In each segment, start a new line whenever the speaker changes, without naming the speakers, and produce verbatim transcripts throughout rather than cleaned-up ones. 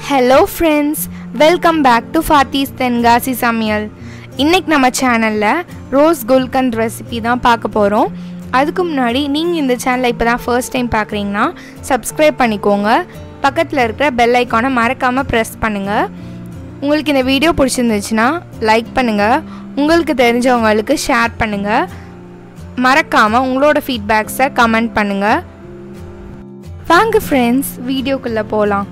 Hello friends, welcome back to FATHI'S Tenkasi சமையல். இன்னைக்கு நம்ம சேனல்ல ரோஸ் குல்கந்த் ரெசிபி தான் பார்க்க போறோம். அதுக்கு முன்னாடி நீங்க இந்த சேனலை இப்பதான் ஃபர்ஸ்ட் டைம் பார்க்கறீங்கன்னா Subscribe பண்ணிக்கோங்க. பக்கத்துல இருக்கிற பெல் ஐகானை மறக்காம பிரஸ் பண்ணுங்க. உங்களுக்கு இந்த வீடியோ பிடிச்சிருந்துச்சுனா லைக் பண்ணுங்க. உங்களுக்கு தெரிஞ்சவங்களுக்கு ஷேர் பண்ணுங்க. மறக்காம உங்களோட ஃபீட்பேக்ஸை கமெண்ட் பண்ணுங்க. வாங்க friends, வீடியோக்குள்ள போலாம்.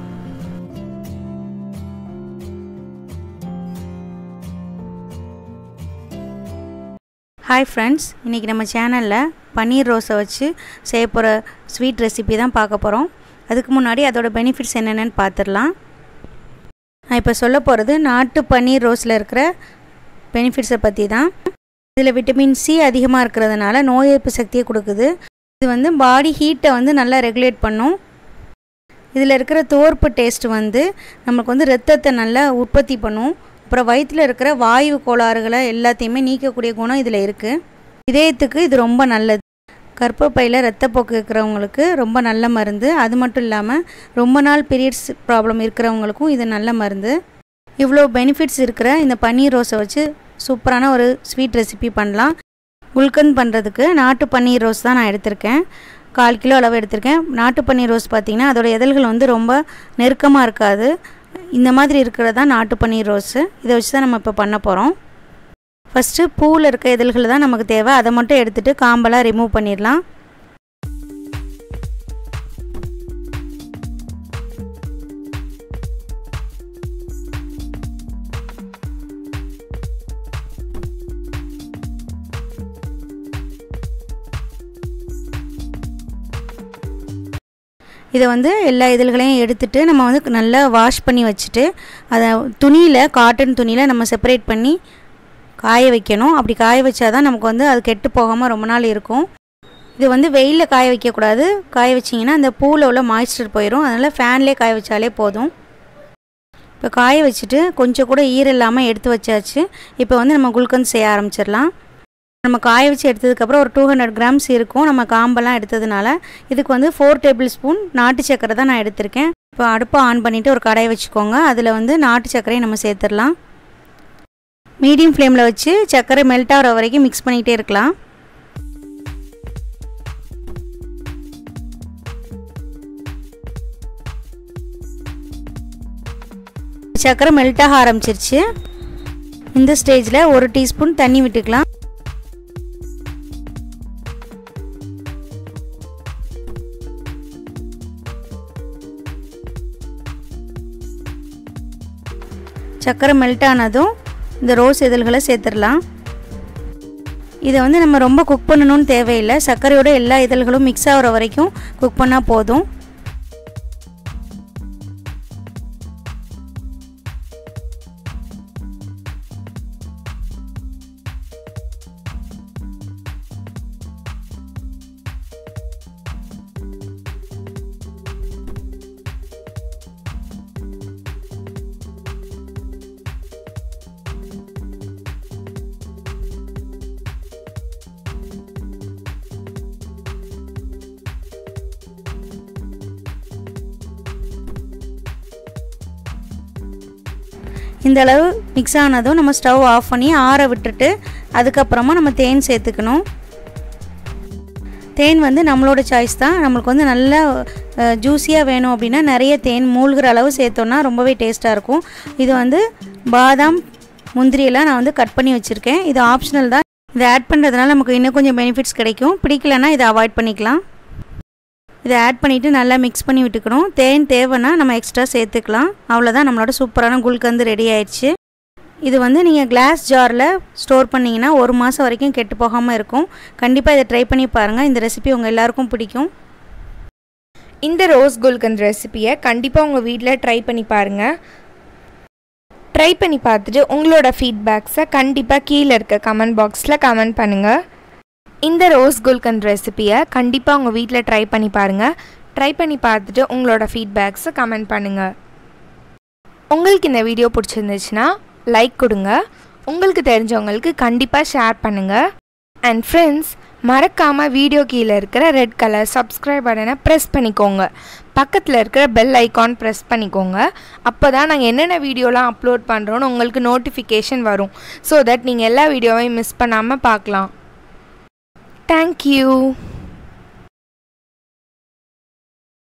Hi friends, இன்னைக்கு நம்ம சேனல்ல பன்னீர் ரோஸை வச்சு செய்ய போற ஸ்வீட் ரெசிபி தான் பார்க்க போறோம். அதுக்கு முன்னாடி அதோட பெனிஃபிட்ஸ் என்னென்னன்னு பார்த்துடலாம். நான் இப்போ சொல்ல போறது நாட்டு பன்னீர் ரோஸ்ல இருக்கிற பெனிஃபிட்ஸை பத்தி தான். இதில் விட்டமின் சி அதிகமாக இருக்கிறதுனால நோய் எதிர்ப்பு சக்தியை கொடுக்குது. இது வந்து பாடி ஹீட்டை வந்து நல்லா ரெகுலேட் பண்ணும். இதில் இருக்கிற துவர்ப்பு டேஸ்ட் வந்து நமக்கு வந்து ரத்தத்தை நல்லா உற்பத்தி பண்ணும். அப்புறம் வயிற்றில் இருக்கிற வாயு கோளாறுகளை எல்லாத்தையுமே நீக்கக்கூடிய குணம் இதில் இருக்குது. இதயத்துக்கு இது ரொம்ப நல்லது. கர்ப்பப்பையில் ரத்தப்போக்கு இருக்கிறவங்களுக்கு ரொம்ப நல்ல மருந்து. அது மட்டும் இல்லாமல் ரொம்ப நாள் பீரியட்ஸ் ப்ராப்ளம் இருக்கிறவங்களுக்கும் இது நல்ல மருந்து. இவ்வளோ பெனிஃபிட்ஸ் இருக்கிற இந்த பன்னீர் ரோஸை வச்சு சூப்பரான ஒரு ஸ்வீட் ரெசிபி பண்ணலாம். குல்கந்த் பண்ணுறதுக்கு நாட்டு பன்னீர் ரோஸ் தான் நான் எடுத்திருக்கேன். கால் கிலோ அளவு எடுத்திருக்கேன். நாட்டு பன்னீர் ரோஸ் பார்த்திங்கன்னா அதோட இதழ்கள் வந்து ரொம்ப நெருக்கமாக இருக்காது. இந்த மாதிரி இருக்கிறது தான் நாட்டு பன்னீர் ரோஸு. இதை வச்சு தான் நம்ம இப்போ பண்ண போகிறோம். ஃபஸ்ட்டு பூவில் இருக்க இதழ்கள் தான் நமக்கு தேவை. அதை மட்டும் எடுத்துகிட்டு காம்பெல்லாம் ரிமூவ் பண்ணிடலாம். இதை வந்து எல்லா இதழ்களையும் எடுத்துகிட்டு நம்ம வந்து நல்லா வாஷ் பண்ணி வச்சுட்டு அதை துணியில் காட்டன் துணியில் நம்ம செப்பரேட் பண்ணி காய வைக்கணும். அப்படி காய வச்சா தான் நமக்கு வந்து அது கெட்டு போகாமல் ரொம்ப நாள் இருக்கும். இது வந்து வெயிலில் காய வைக்கக்கூடாது. காய வச்சிங்கன்னா அந்த பூவில் உள்ள மாய்ஸ்சர் போயிடும். அதனால் ஃபேன்லேயே காய வச்சாலே போதும். இப்போ காய வச்சுட்டு கொஞ்சம் கூட ஈரம் இல்லாமல் எடுத்து வச்சாச்சு. இப்போ வந்து நம்ம குல்கந்த் செய்ய ஆரம்பிச்சிடலாம். நம்ம காய வச்சு எடுத்ததுக்கப்புறம் ஒரு டூ ஹண்ட்ரட் கிராம்ஸ் இருக்கும். நம்ம காம்பெல்லாம் எடுத்ததுனால இதுக்கு வந்து ஃபோர் டேபிள் ஸ்பூன் நாட்டு சக்கரை தான் நான் எடுத்திருக்கேன். இப்போ அடுப்பை ஆன் பண்ணிவிட்டு ஒரு கடாயை வச்சுக்கோங்க. அதில் வந்து நாட்டு சக்கரையை நம்ம சேர்த்துடலாம். மீடியம் ஃப்ளேமில் வச்சு சக்கரை மெல்ட் ஆகிற வரைக்கும் மிக்ஸ் பண்ணிக்கிட்டே இருக்கலாம். சக்கரை மெல்ட் ஆக ஆரம்பிச்சிருச்சு. இந்த ஸ்டேஜில் ஒரு டீஸ்பூன் தண்ணி விட்டுக்கலாம். சக்கரை மெல்ட் ஆனதும் இந்த ரோஸ் இதழ்களை சேர்த்துடலாம். இதை வந்து நம்ம ரொம்ப குக் பண்ணணும்னு தேவையில்லை. சர்க்கரையோட எல்லா இதழ்களும் மிக்ஸ் ஆகிற வரைக்கும் குக் பண்ணால் போதும். இந்த அளவு மிக்ஸ் ஆனதும் நம்ம ஸ்டவ் ஆஃப் பண்ணி ஆற விட்டுட்டு அதுக்கப்புறமா நம்ம தேன் சேர்த்துக்கணும். தேன் வந்து நம்மளோட சாய்ஸ் தான். நம்மளுக்கு வந்து நல்லா ஜூஸியாக வேணும் அப்படின்னா நிறைய தேன் மூழ்கிற அளவு சேர்த்தோன்னா ரொம்பவே டேஸ்ட்டாக இருக்கும். இது வந்து பாதாம் முந்திரியெல்லாம் நான் வந்து கட் பண்ணி வச்சுருக்கேன். இது ஆப்ஷனல் தான். இதை ஆட் பண்ணுறதுனால நமக்கு இன்னும் கொஞ்சம் பெனிஃபிட்ஸ் கிடைக்கும். பிடிக்கலன்னா இதை அவாய்ட் பண்ணிக்கலாம். இதை ஆட் பண்ணிவிட்டு நல்லா மிக்ஸ் பண்ணி விட்டுக்கணும். தேன் தேவைன்னா நம்ம எக்ஸ்ட்ரா சேர்த்துக்கலாம். அவ்வளோதான், நம்மளோட சூப்பரான குல்கந்த் ரெடி ஆயிடுச்சு. இது வந்து நீங்கள் கிளாஸ் ஜாரில் ஸ்டோர் பண்ணிங்கன்னா ஒரு மாதம் வரைக்கும் கெட்டு போகாமல் இருக்கும். கண்டிப்பாக இதை ட்ரை பண்ணி பாருங்கள். இந்த ரெசிபி உங்கள் எல்லாருக்கும் பிடிக்கும்.
இந்த ரோஸ் குல்கந்த் ரெசிபியை கண்டிப்பாக உங்கள் வீட்டில் ட்ரை பண்ணி பாருங்கள். ட்ரை பண்ணி பார்த்துட்டு உங்களோட ஃபீட்பேக்ஸை கண்டிப்பாக கீழே இருக்க கமெண்ட் பாக்ஸில் கமெண்ட் பண்ணுங்கள். இந்த ரோஸ் குல்கந்த் ரெசிபியை கண்டிப்பாக உங்கள் வீட்டில் ட்ரை பண்ணி பாருங்கள். ட்ரை பண்ணி பார்த்துட்டு உங்களோட ஃபீட்பேக்ஸை கமெண்ட் பண்ணுங்கள். உங்களுக்கு இந்த வீடியோ பிடிச்சிருந்துச்சுன்னா லைக் கொடுங்க. உங்களுக்கு தெரிஞ்சவங்களுக்கு கண்டிப்பாக ஷேர் பண்ணுங்கள். அண்ட் ஃப்ரெண்ட்ஸ், மறக்காமல் வீடியோ கீழே இருக்கிற ரெட் கலர் சப்ஸ்கிரைப் பட்டனை ப்ரெஸ் பண்ணிக்கோங்க. பக்கத்தில் இருக்கிற பெல் ஐக்கான் ப்ரெஸ் பண்ணிக்கோங்க. அப்போ தான் நாங்கள் என்னென்ன வீடியோலாம் அப்லோட் பண்ணுறோன்னு உங்களுக்கு நோட்டிஃபிகேஷன் வரும். ஸோ தட் நீங்கள் எல்லா வீடியோவையும் மிஸ் பண்ணாமல் பார்க்கலாம். தேங்க்யூ.